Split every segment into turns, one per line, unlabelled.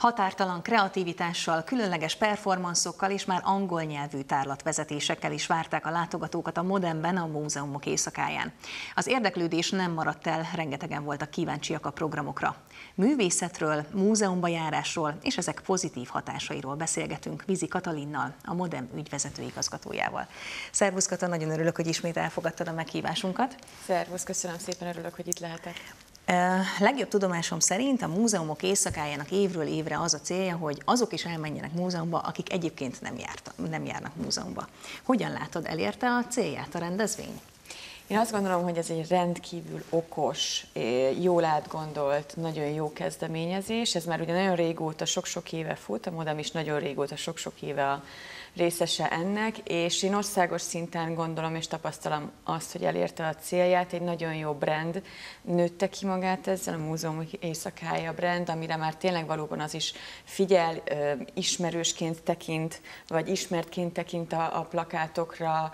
Határtalan kreativitással, különleges performanszokkal és már angol nyelvű tárlatvezetésekkel is várták a látogatókat a Modemben, a Múzeumok éjszakáján. Az érdeklődés nem maradt el, rengetegen voltak kíváncsiak a programokra. Művészetről, múzeumba járásról és ezek pozitív hatásairól beszélgetünk Vizi Katalinnal, a Modem ügyvezető igazgatójával. Szervusz Kata, nagyon örülök, hogy ismét elfogadtad a meghívásunkat.
Szervusz, köszönöm szépen, örülök, hogy itt lehetek.
Legjobb tudomásom szerint a Múzeumok éjszakájának évről évre az a célja, hogy azok is elmenjenek múzeumba, akik egyébként nem járnak múzeumba. Hogyan látod, elérte a célját a rendezvény?
Én azt gondolom, hogy ez egy rendkívül okos, jól átgondolt, nagyon jó kezdeményezés. Ez már ugye nagyon régóta, sok-sok éve fut, a Modem is nagyon régóta, sok-sok éve a részese ennek, és én országos szinten gondolom és tapasztalom azt, hogy elérte a célját. Egy nagyon jó brand nőtte ki magát ezzel, a Múzeumok éjszakája brand, amire már tényleg valóban az is figyel, ismerősként tekint, vagy ismertként tekint a plakátokra,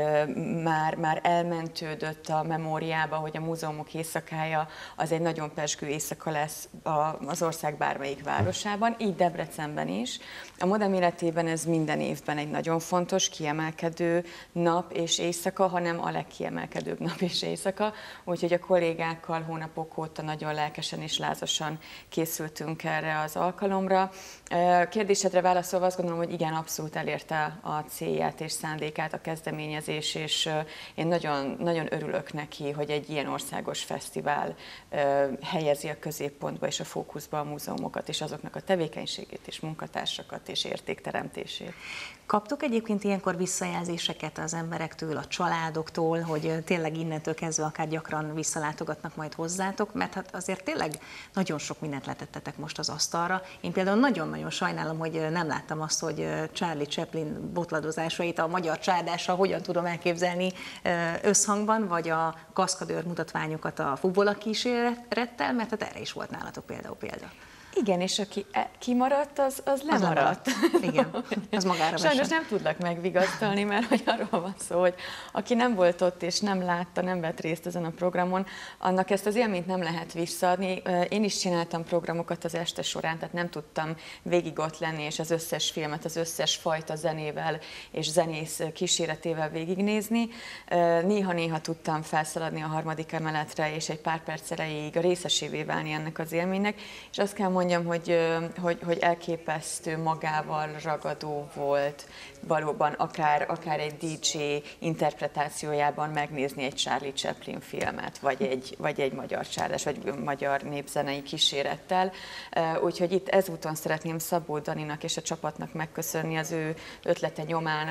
már elmentődött a memóriába, hogy a Múzeumok éjszakája az egy nagyon pezsgő éjszaka lesz az ország bármelyik városában, így Debrecenben is. A Modem életében ez minden évben egy nagyon fontos, kiemelkedő nap és éjszaka, hanem a legkiemelkedőbb nap és éjszaka, úgyhogy a kollégákkal hónapok óta nagyon lelkesen és lázasan készültünk erre az alkalomra. Kérdésedre válaszolva azt gondolom, hogy igen, abszolút elérte a célját és szándékát a kezdeményezés, és én nagyon, nagyon örülök neki, hogy egy ilyen országos fesztivál helyezi a középpontba és a fókuszba a múzeumokat, és azoknak a tevékenységét, és munkatársakat, és értékteremtését.
Kaptok egyébként ilyenkor visszajelzéseket az emberektől, a családoktól, hogy tényleg innentől kezdve akár gyakran visszalátogatnak majd hozzátok, mert hát azért tényleg nagyon sok mindent letettetek most az asztalra. Én például nagyon-nagyon sajnálom, hogy nem láttam azt, hogy Charlie Chaplin botladozásait a magyar csárdással hogyan tudom elképzelni összhangban, vagy a kaszkadőr mutatványokat a fuvola kísérettel, mert hát erre is volt nálatok példa.
Igen, és aki kimaradt, az lemaradt.
Igen, az magára
Sajnos nem tudlak megvigasztalni, mert hogy arról van szó, hogy aki nem volt ott és nem látta, nem vett részt ezen a programon, annak ezt az élményt nem lehet visszaadni. Én is csináltam programokat az este során, tehát nem tudtam végig ott lenni, és az összes filmet, az összes fajta zenével és zenész kíséretével végignézni. Néha-néha tudtam felszaladni a harmadik emeletre, és egy pár perc erejéig a részesévé válni ennek az élménynek, és azt kell mondjam, hogy elképesztő, magával ragadó volt valóban akár egy DJ interpretációjában megnézni egy Charlie Chaplin filmet, vagy egy magyar csárdás, vagy magyar népzenei kísérettel. Úgyhogy itt ezúton szeretném Szabó Daninak és a csapatnak megköszönni, az ő ötlete nyomán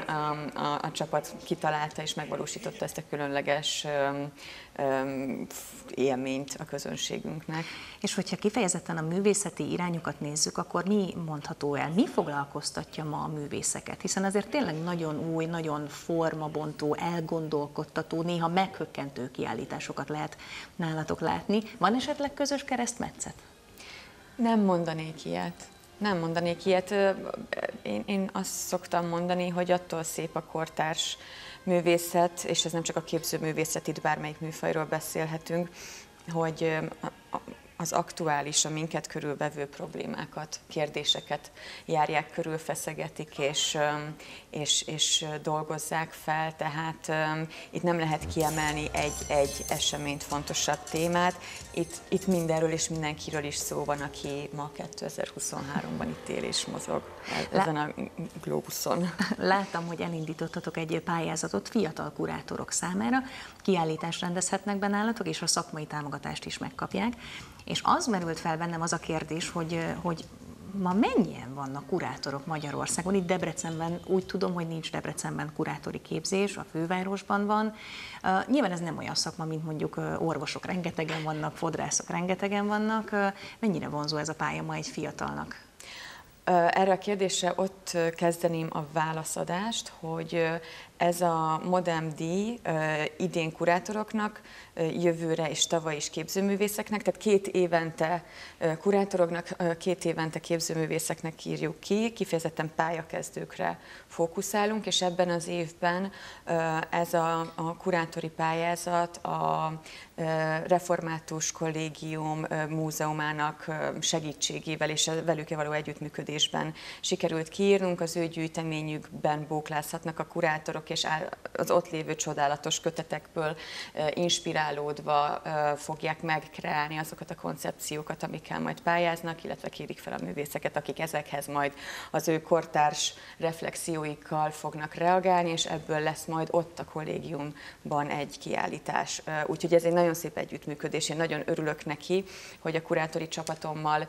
a csapat kitalálta és megvalósította ezt a különleges élményt a közönségünknek.
És hogyha kifejezetten a művészeti irányokat nézzük, akkor mi mondható el? Mi foglalkoztatja ma a művészeket? Hiszen azért tényleg nagyon új, nagyon formabontó, elgondolkodtató, néha meghökkentő kiállításokat lehet nálatok látni. Van esetleg közös keresztmetszet?
Nem mondanék ilyet. Nem mondanék ilyet. Én azt szoktam mondani, hogy attól szép a kortárs művészet, és ez nem csak a képzőművészet, itt bármelyik műfajról beszélhetünk, hogy az aktuális, a minket körülvevő problémákat, kérdéseket járják körül, feszegetik és dolgozzák fel, tehát itt nem lehet kiemelni egy eseményt, fontosabb témát. Itt mindenről és mindenkiről is szó van, aki ma 2023-ban itt él és mozog ezen a globuszon.
Láttam, hogy elindítottatok egy pályázatot fiatal kurátorok számára, kiállítást rendezhetnek be nálatok, és a szakmai támogatást is megkapják. És az merült fel bennem az a kérdés, hogy ma mennyien vannak kurátorok Magyarországon? Itt Debrecenben úgy tudom, hogy nincs Debrecenben kurátori képzés, a fővárosban van. Nyilván ez nem olyan szakma, mint mondjuk orvosok rengetegen vannak, fodrászok rengetegen vannak. Mennyire vonzó ez a pálya ma egy fiatalnak?
Erre a kérdésre ott kezdeném a válaszadást, hogy Ez a Modem díj idén kurátoroknak, jövőre és tavaly is képzőművészeknek, tehát 2 évente kurátoroknak, 2 évente képzőművészeknek írjuk ki, kifejezetten pályakezdőkre fókuszálunk, és ebben az évben ez a kurátori pályázat a Református Kollégium múzeumának segítségével és velük való együttműködésben sikerült kiírnunk. Az ő gyűjteményükben bóklázhatnak a kurátorok, és az ott lévő csodálatos kötetekből inspirálódva fogják megkreálni azokat a koncepciókat, amikkel majd pályáznak, illetve kérik fel a művészeket, akik ezekhez majd az ő kortárs reflexióikkal fognak reagálni, és ebből lesz majd ott a kollégiumban egy kiállítás. Úgyhogy ez egy nagyon szép együttműködés. Én nagyon örülök neki, hogy a kurátori csapatommal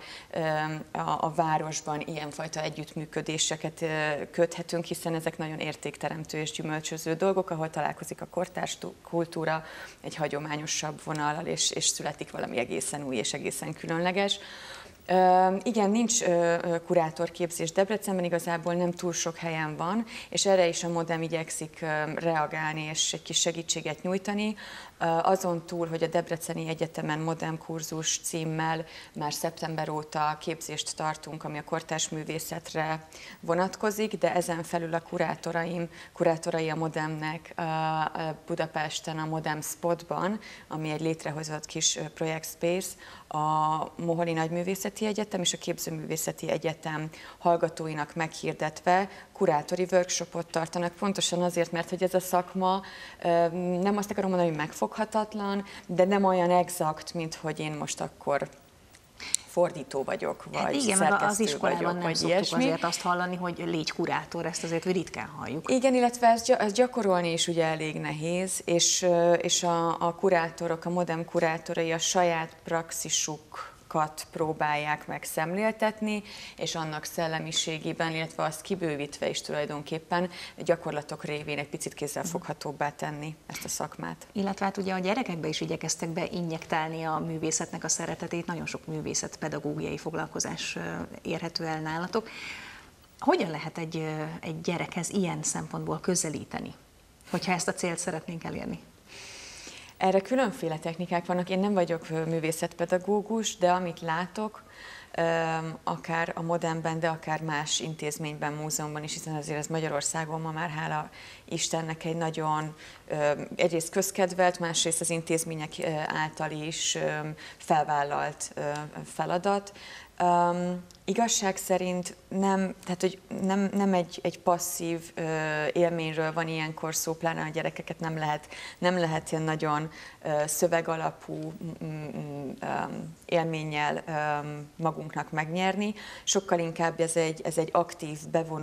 a városban ilyenfajta együttműködéseket köthetünk, hiszen ezek nagyon értékteremtő és gyümölcsöző dolgok, ahol találkozik a kortárs kultúra egy hagyományosabb vonallal, és születik valami egészen új és egészen különleges. Igen, nincs kurátorképzés Debrecenben, igazából nem túl sok helyen van, és erre is a Modem igyekszik reagálni és egy kis segítséget nyújtani. Azon túl, hogy a Debreceni Egyetemen Modem kurzus címmel már szeptember óta képzést tartunk, ami a kortárs művészetre vonatkozik, de ezen felül a kurátorai a Modemnek Budapesten a Modem Spotban, ami egy létrehozott kis projekt space, a Moholi Nagyművészeti Egyetem és a Képzőművészeti Egyetem hallgatóinak meghirdetve kurátori workshopot tartanak, pontosan azért, mert hogy ez a szakma, nem azt akarom mondani, hogy megfoghatatlan, de nem olyan exakt, mint hogy én most akkor fordító vagyok, vagy
igen,
szerkesztő
az iskolában
vagyok,
nem
vagy
szoktuk
ilyesmi.
azért azt hallani, hogy légy kurátor, ezt azért ritkán halljuk.
Igen, illetve ezt gyakorolni is ugye elég nehéz, és a kurátorok, a Modem kurátorai a saját praxisukat próbálják meg szemléltetni, és annak szellemiségében, illetve azt kibővítve is tulajdonképpen gyakorlatok révén egy picit kézzelfoghatóbbá tenni ezt a szakmát.
Illetve hát ugye a gyerekekbe is igyekeztek beinjektálni a művészetnek a szeretetét, nagyon sok művészetpedagógiai foglalkozás érhető el nálatok. Hogyan lehet egy gyerekhez ilyen szempontból közelíteni, hogyha ezt a célt szeretnénk elérni?
Erre különféle technikák vannak. Én nem vagyok művészetpedagógus, de amit látok, akár a Modemben, de akár más intézményben, múzeumban is, hiszen azért ez Magyarországon ma már hála Istennek egy nagyon egyrészt közkedvelt, másrészt az intézmények által is felvállalt feladat. Igazság szerint tehát, hogy nem egy passzív élményről van ilyenkor szó, pláne a gyerekeket nem lehet ilyen nagyon szövegalapú élménnyel magunknak megnyerni. Sokkal inkább ez egy aktív,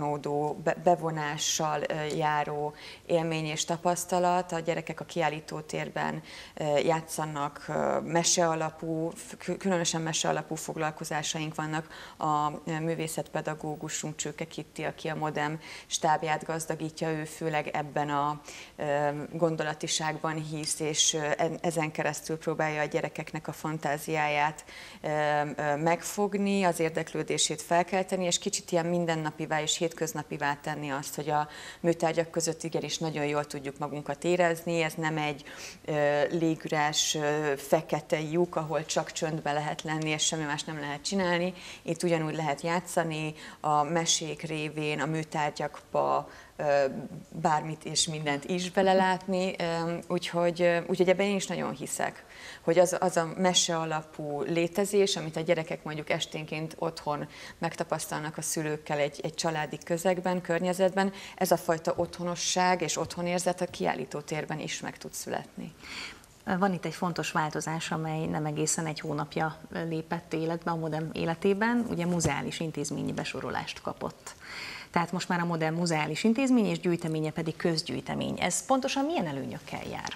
bevonással járó élmény és tapasztalat. A gyerekek a kiállítótérben játszanak mesealapú, különösen mesealapú foglalkozásaink vannak. A művészetpedagógusunk Csőke Kitti, aki a Modem stábját gazdagítja, ő főleg ebben a gondolatiságban hisz, és ezen keresztül próbálja a gyerekeknek a fantáziáját megfogni, az érdeklődését felkelteni, és kicsit ilyen mindennapivá és hétköznapivá tenni azt, hogy a műtárgyak között igenis nagyon jól tudjuk magunkat érezni, ez nem egy légüres, fekete lyuk, ahol csak csöndbe lehet lenni, és semmi más nem lehet csinálni. Itt ugyanúgy lehet játszani, a mesék révén, a műtárgyakba bármit és mindent is belelátni, úgyhogy ebben én is nagyon hiszek, hogy az a mese alapú létezés, amit a gyerekek mondjuk esténként otthon megtapasztalnak a szülőkkel egy családi közegben, környezetben, ez a fajta otthonosság és otthonérzet a kiállítótérben is meg tud születni.
Van itt egy fontos változás, amely nem egészen egy hónapja lépett életbe a Modem életében, ugye muzeális intézményi besorolást kapott. Tehát most már a Modem muzeális intézmény, és gyűjteménye pedig közgyűjtemény. Ez pontosan milyen előnyökkel jár?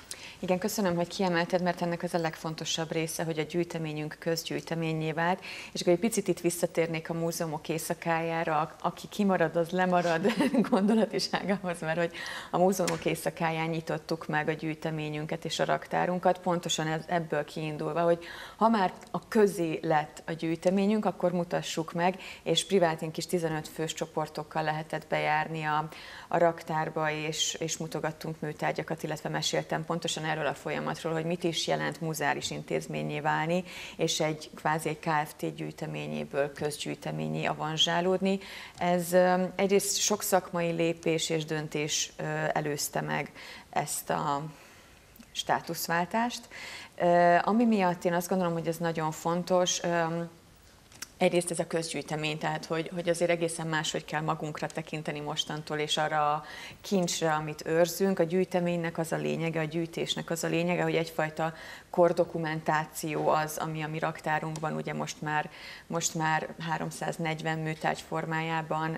Igen, köszönöm, hogy kiemelted, mert ennek az a legfontosabb része, hogy a gyűjteményünk közgyűjteményé vált, és akkor egy picit itt visszatérnék a múzeumok éjszakájára, aki kimarad, az lemarad gondolatiságához, mert hogy a múzeumok éjszakáján nyitottuk meg a gyűjteményünket és a raktárunkat, pontosan ebből kiindulva, hogy ha már a közé lett a gyűjteményünk, akkor mutassuk meg, és privátén kis 15 fős csoportokkal lehetett bejárni a raktárba, és mutogattunk műtárgyakat, illetve meséltem pontosan erről a folyamatról, hogy mit is jelent muzeális intézménnyé válni, és kvázi egy Kft. Gyűjteményéből közgyűjteményé avanzsálódni. Ez egyrészt sok szakmai lépés és döntés előzte meg ezt a státuszváltást, ami miatt én azt gondolom, hogy ez nagyon fontos. Egyrészt ez a közgyűjtemény, tehát hogy azért egészen máshogy kell magunkra tekinteni mostantól, és arra a kincsre, amit őrzünk. A gyűjteménynek az a lényege, a gyűjtésnek az a lényege, hogy egyfajta kordokumentáció az, ami a mi raktárunkban, ugye most már 340 műtárgy formájában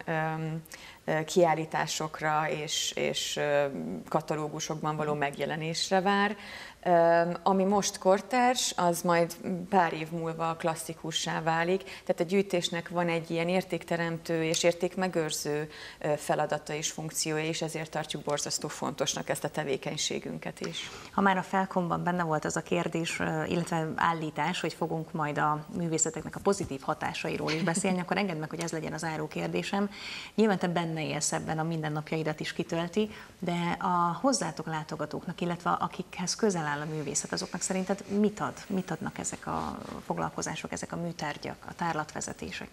kiállításokra és katalógusokban való megjelenésre vár. Ami most kortárs, az majd pár év múlva klasszikussá válik. Tehát a gyűjtésnek van egy ilyen értékteremtő és értékmegőrző feladata és funkciója, és ezért tartjuk borzasztó fontosnak ezt a tevékenységünket is.
Ha már a Felkomban benne volt az a kérdés, illetve állítás, hogy fogunk majd a művészeteknek a pozitív hatásairól is beszélni, akkor engedd meg, hogy ez legyen az záró kérdésem. Nyilván te benne élsz ebben, a mindennapjaidat is kitölti, de a hozzátok látogatóknak, illetve akikhez közel áll a művészet, azoknak szerinted mit ad? Mit adnak ezek a foglalkozások, ezek a műtárgyak, a tárlatvezetések?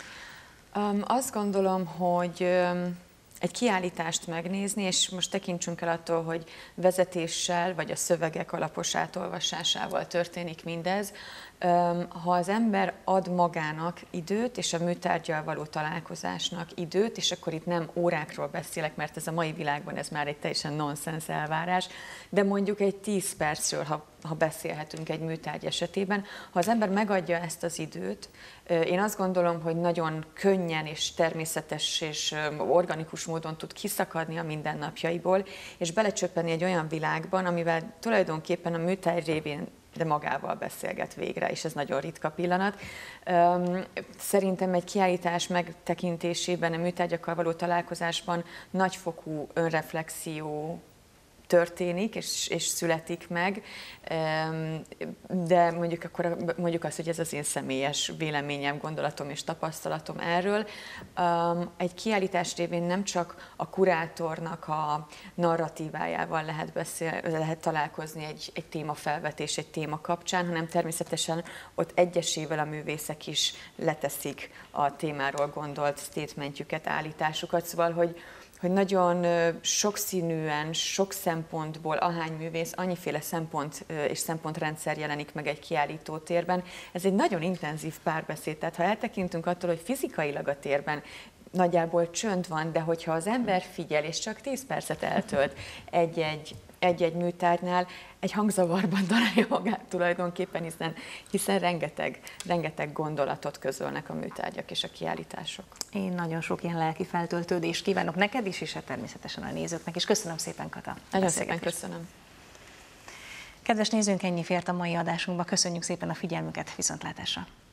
Azt gondolom, hogy egy kiállítást megnézni, és most tekintsünk el attól, hogy vezetéssel vagy a szövegek alapos átolvasásával történik mindez. Ha az ember ad magának időt, és a műtárggyal való találkozásnak időt, és akkor itt nem órákról beszélek, mert ez a mai világban ez már egy teljesen nonsens elvárás, de mondjuk egy 10 percről, ha beszélhetünk egy műtárgy esetében, ha az ember megadja ezt az időt, én azt gondolom, hogy nagyon könnyen és természetes és organikus módon tud kiszakadni a mindennapjaiból, és belecsöppenni egy olyan világban, amivel tulajdonképpen a műtárgy révén de magával beszélget végre, és ez nagyon ritka pillanat. Szerintem egy kiállítás megtekintésében, a műtárgyakkal való találkozásban nagyfokú önreflexió történik, és születik meg, de mondjuk azt, hogy ez az én személyes véleményem, gondolatom és tapasztalatom erről. Egy kiállítás révén nem csak a kurátornak a narratívájával lehet találkozni egy témafelvetés, egy téma kapcsán, hanem természetesen ott egyesével a művészek is leteszik a témáról gondolt statementjüket, állításukat, szóval, hogy nagyon sokszínűen, sok szempontból ahány művész, annyiféle szempont és szempontrendszer jelenik meg egy kiállítótérben. Ez egy nagyon intenzív párbeszéd, tehát ha eltekintünk attól, hogy fizikailag a térben nagyjából csönd van, de hogyha az ember figyel, és csak 10 percet eltölt egy-egy műtárgynál, egy hangzavarban találja magát tulajdonképpen, hiszen rengeteg gondolatot közölnek a műtárgyak és a kiállítások.
Én nagyon sok ilyen lelki feltöltődést kívánok neked is, és természetesen a nézőknek is. Köszönöm szépen, Kata.
Nagyon szépen köszönöm.
Kedves nézőnk, ennyi fért a mai adásunkba. Köszönjük szépen a figyelmüket, viszontlátásra!